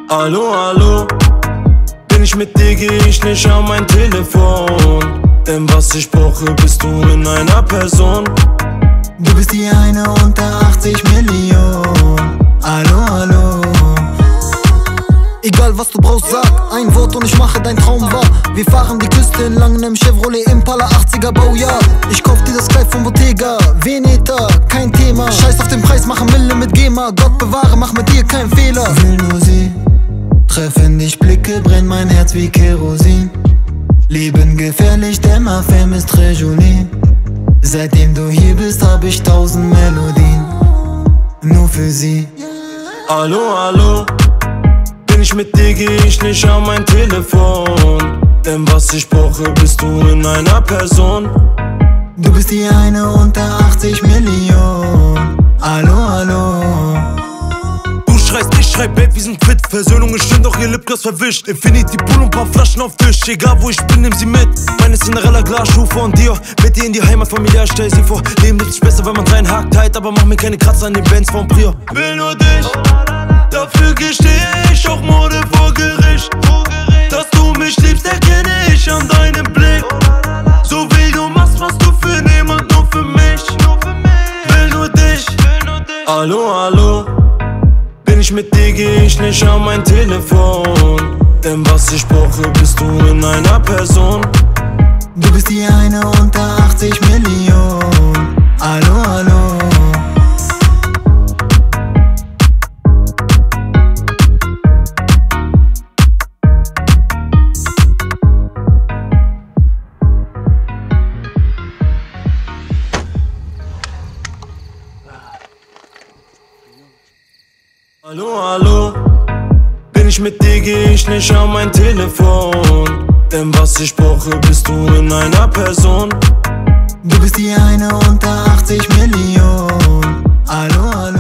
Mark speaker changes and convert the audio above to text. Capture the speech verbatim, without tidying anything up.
Speaker 1: Hallo, hallo, bin ich mit dir, geh ich nicht an mein Telefon. Denn was ich brauche, bist du in einer Person.
Speaker 2: Du bist die eine unter achtzig Millionen. Hallo, hallo. Egal was du brauchst, sag ein Wort und ich mache dein Traum wahr. Wir fahren die Küste entlang in nem Chevrolet Impala achtziger Baujahr. Ich kauf dir das Kleid von Bottega Veneta, kein Thema. Scheiß auf den Preis, mach Mille mit GEMA. Gott bewahre, mach mit dir keinen Fehler. Will nur sie treffen dich Blicke, brennt mein Herz wie Kerosin. Leben gefährlich, der Mafia ist très joli. Seitdem du hier bist, hab ich tausend Melodien, nur für sie.
Speaker 1: Hallo, hallo, bin ich mit dir, geh ich nicht an mein Telefon. Denn was ich brauche, bist du in einer Person.
Speaker 2: Du bist die eine unter achtzig Millionen. Hallo, hallo.
Speaker 1: Du schreist, ich schrei, Babe, wir sind fit. Versöhnung ist schön, doch ihr Lipgloss verwischt. Infinity Pool und paar Flaschen auf Tisch. Egal wo ich bin, nimm sie mit. Meine Cinderella, Glasschuh von dir. Mit dir in die Heimatfamilie, stell sie vor. Leben ist besser, wenn man reinhakt, tight. Aber mach mir keine Kratzer an den Bands von Prior. Will nur dich, dafür gesteh ich auch Morde vor Gericht. Dass du mich liebst, erkenne ich an deinem Blick. So wie du machst, was du für niemand, nur für mich. Will nur dich. Hallo, hallo, bin ich mit dir, geh ich nicht an mein Telefon. Denn was ich brauche, bist du in einer Person.
Speaker 2: Du bist die eine unter achtzig Millionen. Hallo, hallo.
Speaker 1: Hallo, hallo, bin ich mit dir, geh ich nicht an mein Telefon. Denn was ich brauche, bist du in einer Person.
Speaker 2: Du bist die eine unter achtzig Millionen. Hallo, hallo.